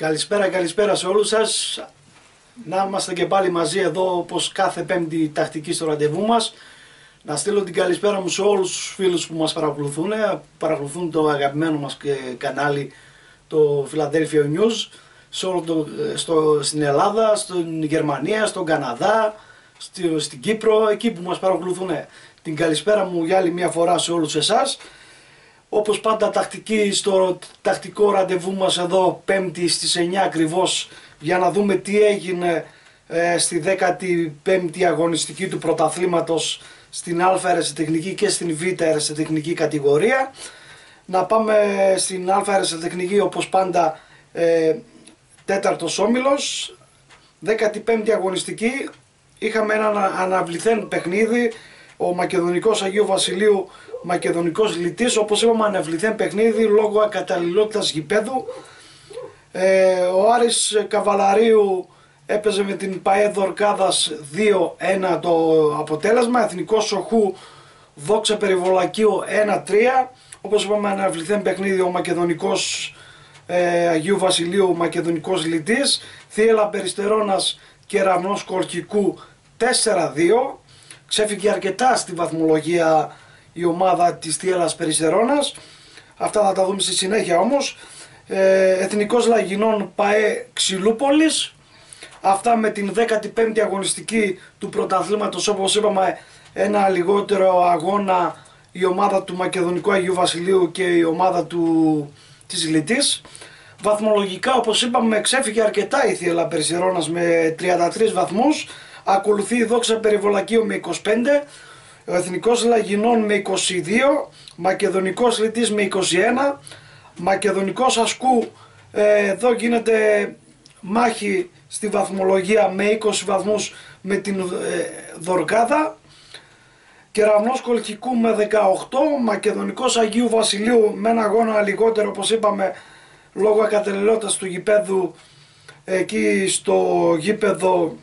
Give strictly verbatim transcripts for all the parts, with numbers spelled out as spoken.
Καλησπέρα, καλησπέρα σε όλους σας. Να είμαστε και πάλι μαζί εδώ όπως κάθε πέμπτη τακτική στο ραντεβού μας. Να στείλω την καλησπέρα μου σε όλους τους φίλους που μας παρακολουθούν, παρακολουθούν το αγαπημένο μας κανάλι, το Philadelphia News, σε όλο το, στο, στην Ελλάδα, στην Γερμανία, στον Καναδά, στη, στην Κύπρο, εκεί που μας παρακολουθούν. Την καλησπέρα μου για άλλη μια φορά σε όλους εσάς. Όπως πάντα τακτική στο τακτικό ραντεβού μας εδώ πέμπτη στις εννιά ακριβώς, για να δούμε τι έγινε ε, στη δέκατη πέμπτη αγωνιστική του πρωταθλήματος στην Α αερασιτεχνική και στην Β αερασιτεχνική κατηγορία. Να πάμε στην Α αερασιτεχνική όπως πάντα, ε, τέταρτος όμιλος, δέκατη πέμπτη αγωνιστική. Είχαμε ένα αναβληθέν παιχνίδι, ο Μακεδονικός Αγίου Βασιλείου Μακεδονικός Λυτής, όπως είπαμε, αναβληθέν παιχνίδι λόγω ακαταλληλότητας γηπέδου. Ε, ο Άρης Καβαλαρίου έπαιζε με την ΠΑΕ Δορκάδας δύο ένα το αποτέλεσμα. Εθνικός Σοχού Δόξα Περιβολακίου ένα τρία. Όπως είπαμε, αναβληθέν παιχνίδι ο Μακεδονικός ε, Αγίου Βασιλείου Μακεδονικός Λυτής. Θύελλα Περιστερώνας Κεραυνός Κορκικού τέσσερα δύο. Ξέφυγε αρκετά στη βαθμολογία η ομάδα της Θύελλας Περιστερώνας. Αυτά θα τα δούμε στη συνέχεια όμως. Ε, Εθνικός Λαγινών ΠΑΕ Ξυλούπολης. Αυτά με την δέκατη πέμπτη αγωνιστική του πρωταθλήματος. Όπως είπαμε, ένα λιγότερο αγώνα η ομάδα του Μακεδονικού Αγίου Βασιλείου και η ομάδα του, της Λυτής. Βαθμολογικά, όπως είπαμε, ξέφυγε αρκετά η Θύελλα Περιστερώνας με τριάντα τρεις βαθμούς. Ακολουθεί η Δόξα Περιβολακίου με είκοσι πέντε, ο Εθνικός Λαγινών με είκοσι δύο, Μακεδονικός Λυτής με είκοσι ένα, Μακεδονικός Ασκού, ε, εδώ γίνεται μάχη στη βαθμολογία με είκοσι βαθμούς με την ε, Δορκάδα. Κεραυνός Κολκικού με δεκαοκτώ, Μακεδονικός Αγίου Βασιλείου με ένα αγώνα λιγότερο, όπως είπαμε, λόγω ακαταλληλότητας του γηπέδου εκεί στο γήπεδο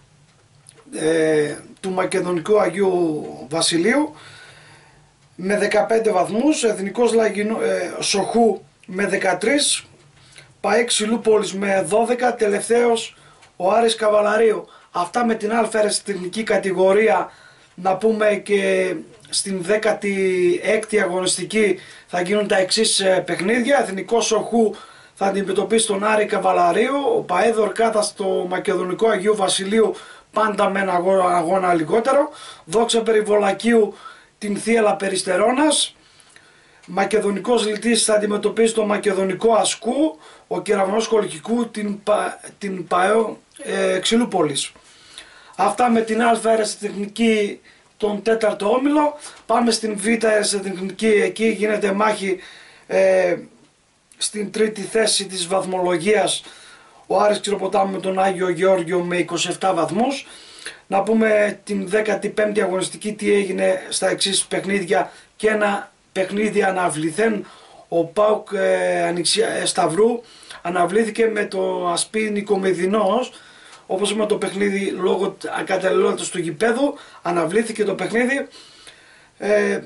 ε, του Μακεδονικού Αγίου Βασιλείου με δεκαπέντε βαθμούς. Εθνικός Λαγινό, ε, Σοχού με δεκατρείς, ΠΑΕ Ξυλούπολης με δώδεκα, τελευταίος ο Άρης Καβαλαρίου. Αυτά με την Α αερασιτεχνική κατηγορία. Να πούμε και στην δέκατη έκτη αγωνιστική θα γίνουν τα εξής παιχνίδια. Εθνικός Σοχού θα αντιμετωπίσει τον Άρη Καβαλαρίου, ο ΠΑΕ Δορκάδα στο Μακεδονικό Αγίου Βασιλείου, πάντα με ένα αγώνα, αγώνα λιγότερο. Δόξα Περιβολακίου την Θύελλα Περιστερώνας. Μακεδονικός Λυτής θα αντιμετωπίσει το Μακεδονικό Ασκού, ο Κεραυνός Κολκικού την, πα, την ΠΑΕ ε, Ξυλούπολης. Αυτά με την Α αερασιτεχνική τον τέταρτο όμιλο. Πάμε στην Β αερασιτεχνική, εκεί γίνεται μάχη ε, στην τρίτη θέση της βαθμολογίας. Ο Άρης Ξηροποτάμου με τον Άγιο Γεώργιο με είκοσι επτά βαθμούς. Να πούμε την δέκατη πέμπτη αγωνιστική τι έγινε στα εξής παιχνίδια και ένα παιχνίδι αναβληθέν. Ο ΠΑΟΚ ε, Ανοιξία, ε, Σταυρού αναβλήθηκε με το Ασπί Νικομεδινός. Όπως είπαμε, το παιχνίδι λόγω ακαταλληλότητας του γηπέδου αναβλήθηκε το παιχνίδι. Ε,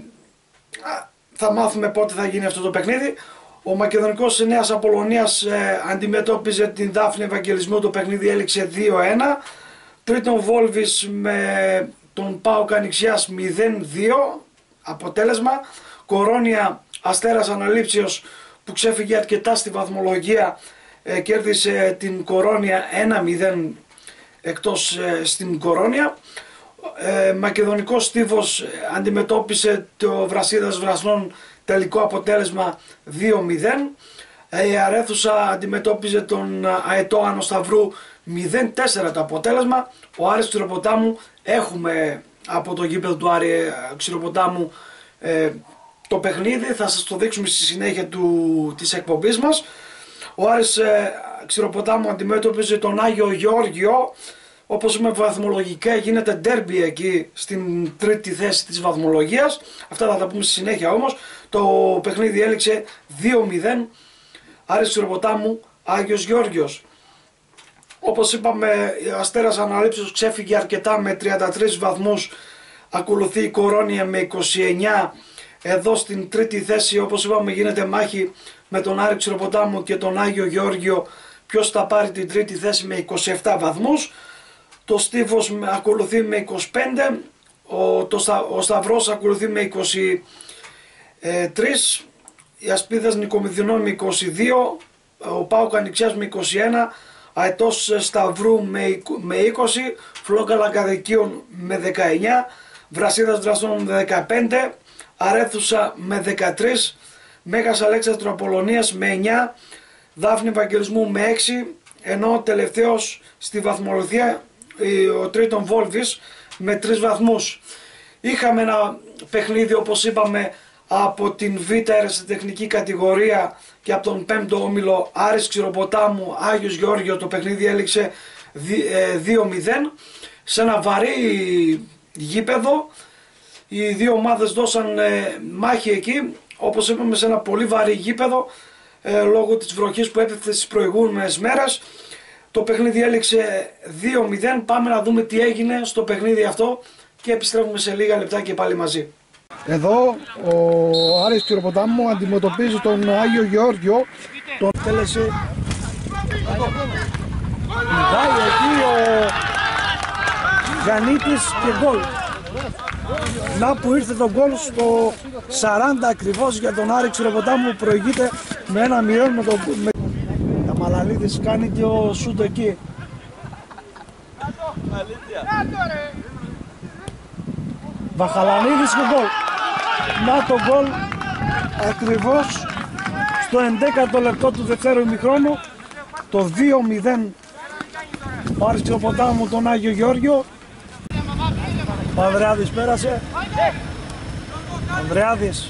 θα μάθουμε πότε θα γίνει αυτό το παιχνίδι. Ο Μακεδονικός Νέας Απολωνίας ε, αντιμετώπιζε την Δάφνη Ευαγγελισμού, το παιχνίδι έληξε δύο ένα. Τρίτον Βόλβης με τον ΠΑΟΚ Ανοιξιάς μηδέν δύο αποτέλεσμα. Κορώνια Αστέρας Αναλήψεως που ξέφυγε αρκετά στη βαθμολογία, ε, κέρδισε την Κορώνια ένα μηδέν εκτός ε, στην Κορώνια. Ε, Μακεδονικός Στίβος αντιμετώπισε το Βρασίδας Βρασνών, τελικό αποτέλεσμα δύο μηδέν. Η Αρέθουσα αντιμετώπιζε τον Αετό Άνω Σταυρού μηδέν τέσσερα το αποτέλεσμα. Ο Άρης Ξηροποτάμου, έχουμε από το γήπεδο του Άρη Ξηροποτάμου ε, το παιχνίδι, θα σας το δείξουμε στη συνέχεια του, της εκπομπής μας. Ο Άρης ε, Ξηροποτάμου αντιμετώπιζε τον Άγιο Γεώργιο. Όπως είπαμε, βαθμολογικά γίνεται ντέρμπι εκεί στην τρίτη θέση της βαθμολογίας. Αυτά θα τα πούμε στη συνέχεια όμως. Το παιχνίδι έληξε δύο μηδέν. Άρης Ξηροποτάμου, Άγιος Γεώργιος. Όπως είπαμε, ο Αστέρας Αναλήψεως ξέφυγε αρκετά με τριάντα τρεις βαθμούς. Ακολουθεί η Κορώνια με είκοσι εννιά. Εδώ στην τρίτη θέση, όπως είπαμε, γίνεται μάχη με τον Άρη Ξηροποτάμου και τον Άγιο Γεώργιο ποιος θα πάρει την τρίτη θέση με είκοσι επτά βαθμούς. Το Στίβος ακολουθεί με είκοσι πέντε, ο, το, ο Σταυρός ακολουθεί με είκοσι τρία, η Ασπίδας Νικομιδινών με είκοσι δύο, ο ΠΑΟΚ Ανοιξιάς με είκοσι ένα, Αετός Σταυρού με είκοσι, Φλόγκα Λαγκαδικίων με δεκαεννιά, Βρασίδας Δραστών με δεκαπέντε, Αρέθουσα με δεκατρία, Μέγας Αλέξανδρου Απολωνίας με εννιά, Δάφνη Ευαγγελισμού με έξι, ενώ τελευταίος στη βαθμολογία ο Τρίτον Βόλβης με τρεις βαθμούς. Είχαμε ένα παιχνίδι, όπως είπαμε, από την Β' ερασιτεχνική κατηγορία και από τον πέμπτο όμιλο Άρης Ξηροποτάμου Άγιος Γεώργιο. Το παιχνίδι έληξε δύο μηδέν σε ένα βαρύ γήπεδο. Οι δύο ομάδες δώσαν μάχη εκεί, όπως είπαμε, σε ένα πολύ βαρύ γήπεδο λόγω της βροχής που έπεφτε στις προηγούμενες μέρες. Το παιχνίδι έληξε δύο μηδέν. Πάμε να δούμε τι έγινε στο παιχνίδι αυτό και επιστρέφουμε σε λίγα λεπτά και πάλι μαζί. Εδώ ο Άρης Ξηροποτάμου αντιμετωπίζει τον Άγιο Γεώργιο. Τον τέλεσε. Μιλάει εκεί ο Γανίτης και γκολ. Να που ήρθε το γκολ στο σαράντα ακριβώς για τον Άρη Ξηροποτάμου που προηγείται με ένα μηδέν με το... Με... Τα Μαλαλίδης κάνει και ο σούτ εκεί. Βαχαλανίδης και γκολ. Να το γκολ ακριβώς στο ενδέκατο λεπτό του δευτέρου ημιχρόνου. Το δύο μηδέν ο Άρης Ξηροποτάμου τον Άγιο Γεώργιο. Ο Ανδρεάδης πέρασε. Ανδρεάδης.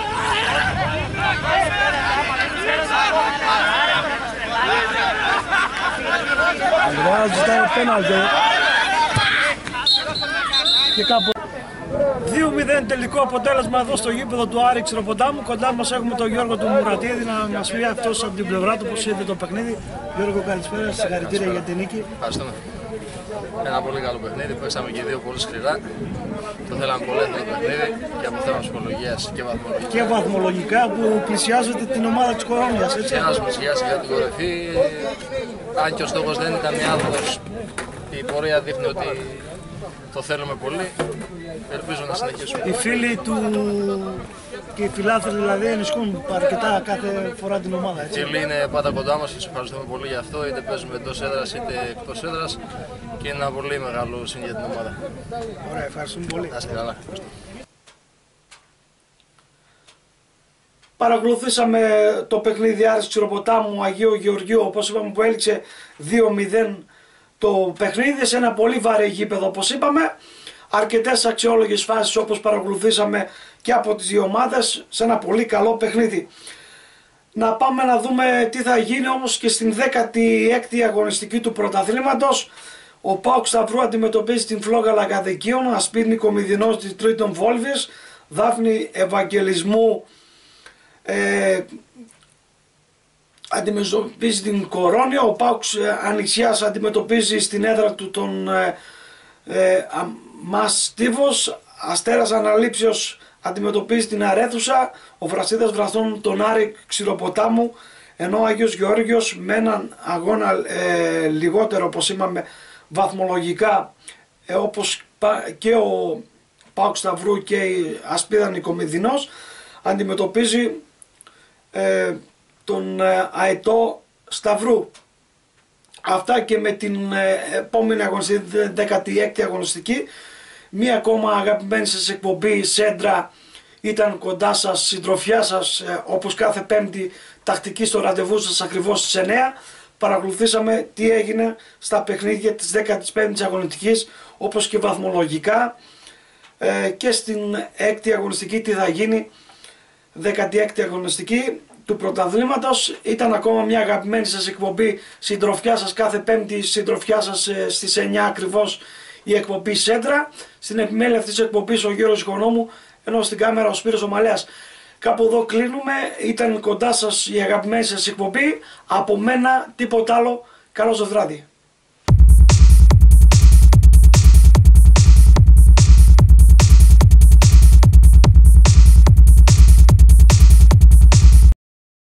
Ανδρεάδης ζητάει πέναλτι. Και κάπου δύο μηδέν τελικό αποτέλεσμα εδώ στο γήπεδο του Άρη Ξηροποτάμου. Κοντά μας έχουμε τον Γιώργο του Μουρατίδη να μας πει αυτός από την πλευρά του πώς είδε το παιχνίδι. Γιώργο, καλησπέρα, συγχαρητήρια για την νίκη. Ευχαριστούμε. Ένα πολύ καλό παιχνίδι, παίξαμε και δύο πολύ σκληρά. Το θέλαμε πολύ αυτό το παιχνίδι και από θέμα ψυχολογίας και βαθμολογικά. Και βαθμολογικά που πλησιάζεται την ομάδα της Κορώνιας, έτσι. Και ένας πλησιάζει για την κορυφή, αν και ο στόχος δεν ήταν άνθρωπος. Η πορεία δείχνει ότι το θέλουμε πολύ. Ελπίζω να συνεχίσουμε. Οι φίλοι του και οι φιλάθλοι δηλαδή ενισχύουν αρκετά κάθε φορά την ομάδα, έτσι. Οι φίλοι είναι πάντα κοντά μας και σας ευχαριστούμε πολύ για αυτό, είτε παίζουμε εντός έδρας είτε εκτός έδρας και είναι ένα πολύ μεγάλο συν για την ομάδα. Ωραία, ευχαριστούμε πολύ. Να είστε καλά. Παρακολουθήσαμε το παιχνίδι Άρης Ξηροποτάμου Αγίου Γεωργίου, όπως είπαμε, που έληξε δύο μηδέν το παιχνίδι σε ένα πολύ βαρύ γήπεδο, όπως είπαμε. Αρκετές αξιόλογες φάσεις όπως παρακολουθήσαμε και από τις δύο ομάδες σε ένα πολύ καλό παιχνίδι. Να πάμε να δούμε τι θα γίνει όμως και στην δέκατη έκτη αγωνιστική του πρωταθλήματος. Ο ΠΑΟΚ Σταυρού αντιμετωπίζει την Φλόγα Λαγκαδικίων, Ασπίδη Νικομιδινός της Τρίτον Βόλβης, Δάφνη Ευαγγελισμού ε, αντιμετωπίζει την Κορώνια, ο ΠΑΟΚ Ανοιξιάς αντιμετωπίζει στην έδρα του τον ε, ε, Μαστίβος, Αστέρας Αναλήψεως αντιμετωπίζει την Αρέθουσα, ο Βρασίδας Βραστών τον Άρη Ξηροποτάμου, ενώ ο Άγιος Γεώργιος με έναν αγώνα ε, λιγότερο, όπως είπαμε, βαθμολογικά, ε, όπως και ο ΠΑΟΚ Σταυρού και η Ασπίδα Νικομιδινός, αντιμετωπίζει ε, τον ε, Αετό Σταυρού. Αυτά και με την ε, επόμενη αγωνιστική, δέκατη έκτη αγωνιστική. Μία ακόμα αγαπημένη σας εκπομπή, Σέντρα, ήταν κοντά σας, συντροφιά σας, ε, όπως κάθε Πέμπτη, τακτική στο ραντεβού σας ακριβώς στις εννιά. Παρακολουθήσαμε τι έγινε στα παιχνίδια της δέκατης πέμπτης αγωνιστικής, όπως και βαθμολογικά, ε, και στην έκτη αγωνιστική τι θα γίνει, δέκατη έκτη αγωνιστική του πρωταθλήματος. Ήταν ακόμα μια αγαπημένη σας εκπομπή, συντροφιά σας κάθε Πέμπτη, συντροφιά σας ε, στις εννιά ακριβώς, η εκπομπή Σέντρα. Στην επιμέλεια αυτής της εκπομπής ο Γιώργος Οικονόμου, ενώ στην κάμερα ο Σπύρος ο Μαλέας. Κάπου εδώ κλείνουμε. Ήταν κοντά σας η αγαπημένη σας εκπομπή. Από μένα τίποτα άλλο. Καλό σας βράδυ.